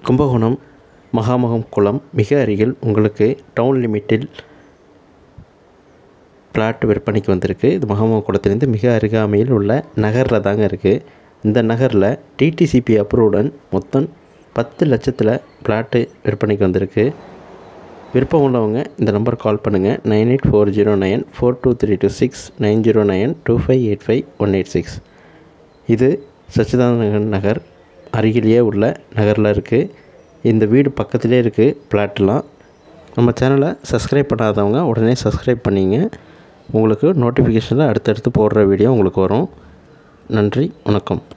கும்பகோணம் மகாமகம் குளம் மிக அருகில் உங்களுக்கு டவுன் லிமிட்டில் பிளாட் விற்பனைக்கு வந்திருக்கு. இது மகாமகம் குளத்திலேருந்து மிக அருகாமையில் உள்ள நகரில் தாங்க இருக்குது. இந்த நகரில் டிடிசிபி அப்ரூவுடன் மொத்தம் 10 லட்சத்தில் பிளாட்டு விற்பனைக்கு வந்திருக்கு. விருப்பம் உள்ளவங்க இந்த நம்பர் கால் பண்ணுங்கள். 9840942326 9092585186. இது சச்சிதானந்த நகர் அருகிலேயே உள்ள நகரில் இருக்குது. இந்த வீடு பக்கத்திலே இருக்குது. பிளாட்லாம் நம்ம சேனலை சப்ஸ்கிரைப் பண்ணாதவங்க உடனே சப்ஸ்கிரைப் பண்ணிங்க. உங்களுக்கு நோட்டிஃபிகேஷனில் அடுத்தடுத்து போடுற வீடியோ உங்களுக்கு வரும். நன்றி, வணக்கம்.